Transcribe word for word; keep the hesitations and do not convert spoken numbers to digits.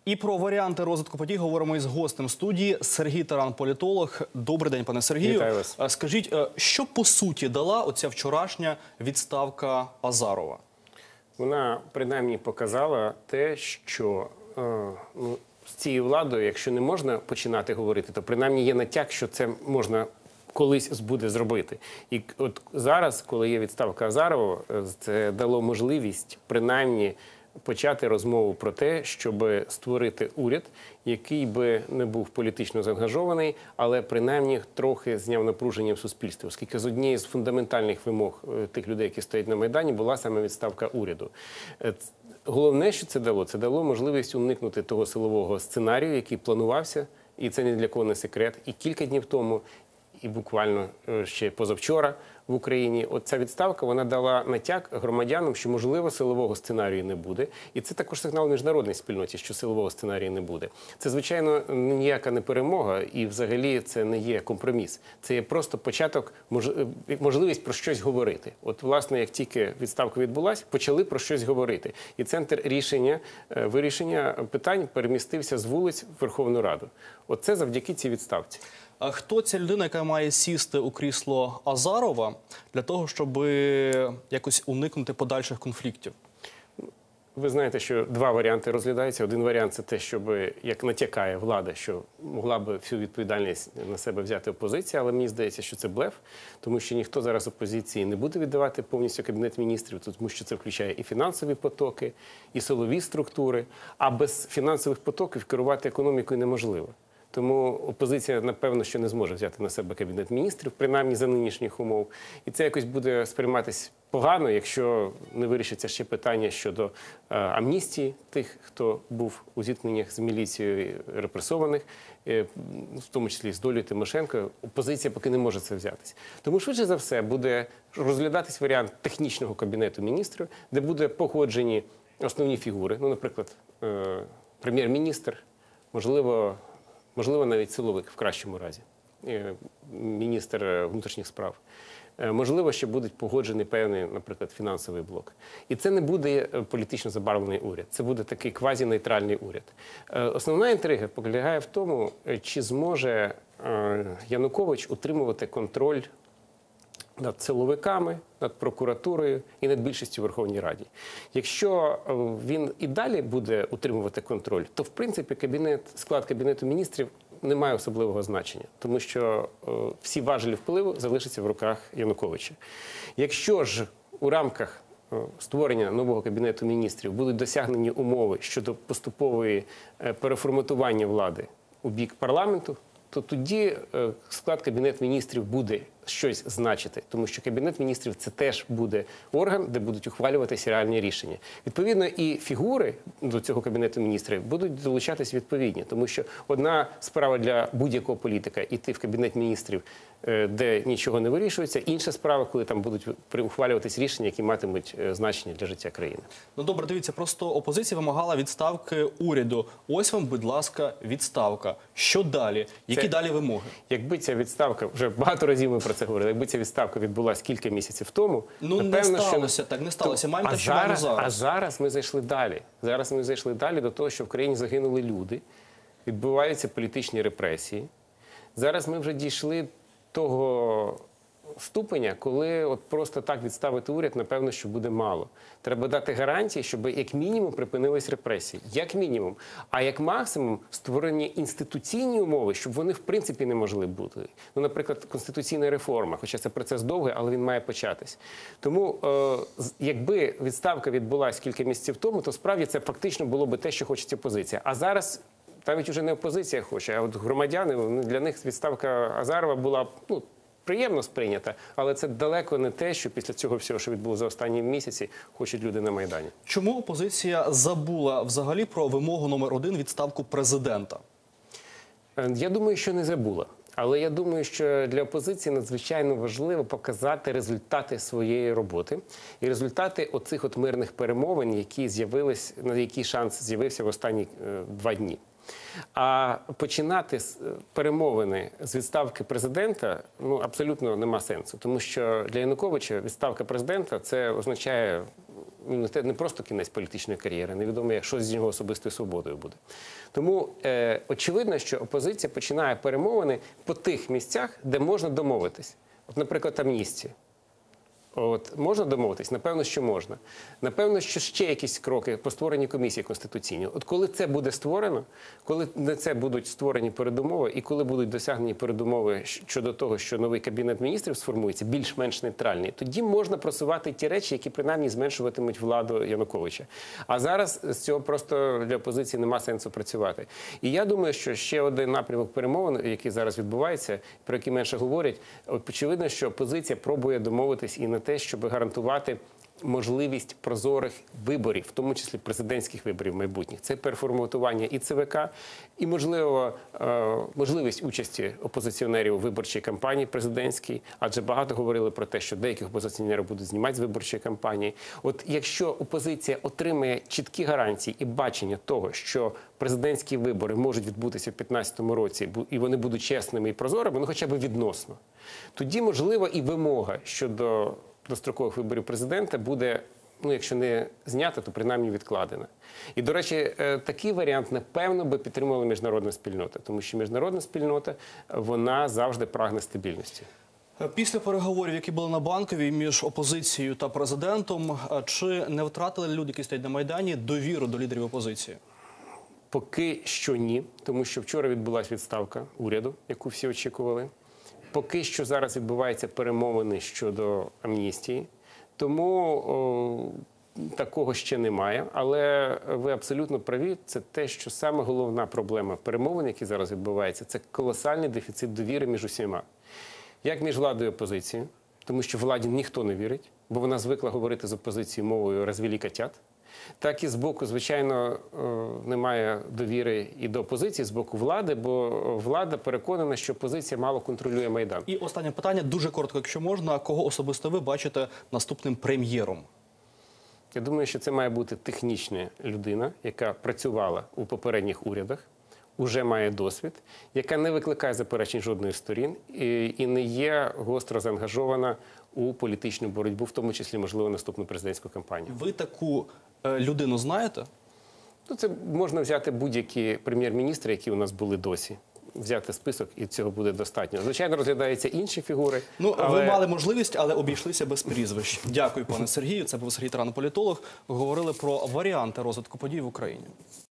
І про варіанти розвитку подій говоримо із гостем студії. Сергій Таран, політолог. Добрий день, пане Сергію. Вітаю вас. Скажіть, що по суті дала оця вчорашня відставка Азарова? Вона, принаймні, показала те, що е, ну, з цією владою, якщо не можна починати говорити, то принаймні є натяк, що це можна колись буде зробити. І от зараз, коли є відставка Азарова, це дало можливість, принаймні, почати розмову про те, щоб створити уряд, який би не був політично заангажований, але принаймні трохи зняв напруження в суспільстві. Оскільки з однієї з фундаментальних вимог тих людей, які стоять на Майдані, була саме відставка уряду. Головне, що це дало, це дало можливість уникнути того силового сценарію, який планувався, і це ні для кого не секрет. І кілька днів тому, і буквально ще позавчора в Україні, от ця відставка, вона дала натяк громадянам, що, можливо, силового сценарію не буде. І це також сигнал міжнародній спільноті, що силового сценарію не буде. Це, звичайно, ніяка не перемога, і взагалі це не є компроміс. Це є просто початок, можливість про щось говорити. От, власне, як тільки відставка відбулася, почали про щось говорити. І центр рішення, вирішення питань перемістився з вулиць в Верховну Раду. От це завдяки цій відставці. А хто ця людина, яка має сісти у крісло Азарова для того, щоб якось уникнути подальших конфліктів? Ви знаєте, що два варіанти розглядаються. Один варіант – це те, щоб, як натякає влада, що могла би всю відповідальність на себе взяти опозиція, але мені здається, що це блеф, тому що ніхто зараз опозиції не буде віддавати повністю Кабінет міністрів, тому що це включає і фінансові потоки, і силові структури, а без фінансових потоків керувати економікою неможливо. Тому опозиція, напевно, що не зможе взяти на себе Кабінет міністрів, принаймні за нинішніх умов. І це якось буде сприйматися погано, якщо не вирішиться ще питання щодо е, амністії тих, хто був у зіткненнях з міліцією репресованих, е, в тому числі з долею Тимошенко. Опозиція поки не може це взятися. Тому швидше за все буде розглядатись варіант технічного Кабінету міністрів, де буде погоджені основні фігури, ну, наприклад, е, прем'єр-міністр, можливо, Можливо, навіть силовик в кращому разі, міністр внутрішніх справ. Можливо, ще буде погоджений певний, наприклад, фінансовий блок. І це не буде політично забарвлений уряд, це буде такий квазінейтральний уряд. Основна інтрига полягає в тому, чи зможе Янукович утримувати контроль над силовиками, над прокуратурою і над більшістю в Верховній Раді. Якщо він і далі буде утримувати контроль, то, в принципі, кабінет, склад Кабінету міністрів не має особливого значення, тому що е, всі важелі впливу залишаться в руках Януковича. Якщо ж у рамках е, створення нового Кабінету міністрів будуть досягнені умови щодо поступової е, переформатування влади у бік парламенту, то тоді е, склад Кабінету міністрів буде щось значити, тому що Кабінет міністрів – це теж буде орган, де будуть ухвалюватися реальні рішення. Відповідно, і фігури до цього Кабінету міністрів будуть долучатись відповідні, тому що одна справа для будь-якого політика – йти в Кабінет міністрів, де нічого не вирішується, інша справа, коли там будуть ухвалюватись рішення, які матимуть значення для життя країни. Ну добре, дивіться, просто опозиція вимагала відставки уряду. Ось вам, будь ласка, відставка. Що далі? Які це, далі вимоги? Якби ця відставка, вже багато разів ми про це говорили, якби ця відставка відбулася кілька місяців тому, ну напевно, не сталося, що... так не сталося. Маємо те, а, що маємо зараз, зараз. а зараз ми зайшли далі. Зараз ми зайшли далі до того, що в країні загинули люди, відбуваються політичні репресії. Зараз ми вже дійшли того ступеня, коли от просто так відставити уряд, напевно, що буде мало. Треба дати гарантії, щоб як мінімум припинились репресії. Як мінімум. А як максимум створені інституційні умови, щоб вони в принципі не могли бути. Ну, наприклад, конституційна реформа, хоча це процес довгий, але він має початись. Тому, е, якби відставка відбулася кілька місяців тому, то справді це фактично було би те, що хоче опозиція. А зараз навіть уже не опозиція хоче, а от громадяни, для них відставка Азарова була, ну, приємно сприйнята, але це далеко не те, що після цього всього, що відбулося за останні місяці, хочуть люди на Майдані. Чому опозиція забула взагалі про вимогу номер один – відставку президента? Я думаю, що не забула. Але я думаю, що для опозиції надзвичайно важливо показати результати своєї роботи і результати оцих от мирних перемовин, які з'явились, на який шанс з'явився в останні е, два дні. А починати перемовини з відставки президента, ну, абсолютно нема сенсу. Тому що для Януковича відставка президента – це означає не те- не просто кінець політичної кар'єри, невідомо, як що з його особистою свободою буде. Тому е, очевидно, що опозиція починає перемовини по тих місцях, де можна домовитись. От, наприклад, амністія. От можна домовитись? Напевно, що можна. Напевно, що ще якісь кроки по створенні комісії конституційної. От коли це буде створено, коли на це будуть створені передумови, і коли будуть досягнені передумови щодо того, що новий кабінет міністрів сформується більш-менш нейтральний, тоді можна просувати ті речі, які принаймні зменшуватимуть владу Януковича. А зараз з цього просто для опозиції нема сенсу працювати. І я думаю, що ще один напрямок перемовин, який зараз відбувається, про який менше говорять, очевидно, що опозиція пробує домовитись і на те, щоб гарантувати можливість прозорих виборів, в тому числі президентських виборів майбутніх. Це переформатування і ЦВК, і, можливо, можливість участі опозиціонерів у виборчій кампанії президентській, адже багато говорили про те, що деяких опозиціонерів будуть знімати з виборчої кампанії. От якщо опозиція отримає чіткі гарантії і бачення того, що президентські вибори можуть відбутися в дві тисячі п'ятнадцятому році, і вони будуть чесними і прозорими, ну хоча б відносно, тоді, можливо, і вимога щодо дострокових виборів президента буде, ну, якщо не знята, то принаймні відкладена. І, до речі, такий варіант, напевно, би підтримувала міжнародна спільнота, тому що міжнародна спільнота, вона завжди прагне стабільності. Після переговорів, які були на Банковій між опозицією та президентом, чи не втратили люди, які стоять на Майдані, довіру до лідерів опозиції? Поки що ні, тому що вчора відбулася відставка уряду, яку всі очікували. Поки що зараз відбуваються перемовини щодо амністії, тому о, такого ще немає. Але ви абсолютно праві, це те, що саме головна проблема перемовин, які зараз відбуваються, це колосальний дефіцит довіри між усіма. Як між владою і опозицією, тому що владі ніхто не вірить, бо вона звикла говорити з опозицією мовою «розвели котят». Так і з боку, звичайно, немає довіри і до опозиції, з боку влади, бо влада переконана, що опозиція мало контролює Майдан. І останнє питання, дуже коротко, якщо можна. Кого особисто ви бачите наступним прем'єром? Я думаю, що це має бути технічна людина, яка працювала у попередніх урядах, уже має досвід, яка не викликає заперечень жодної з сторін і, і не є гостро заангажована у політичну боротьбу, в тому числі, можливо, наступну президентську кампанію. Ви таку е, людину знаєте? Ну, це можна взяти будь-які прем'єр-міністри, які у нас були досі. Взяти список, і цього буде достатньо. Звичайно, розглядаються інші фігури. Ну, але... ви мали можливість, але обійшлися без прізвищ. Дякую, пане Сергію. Це був Сергій Таран, політолог. Говорили про варіанти розвитку подій в Україні.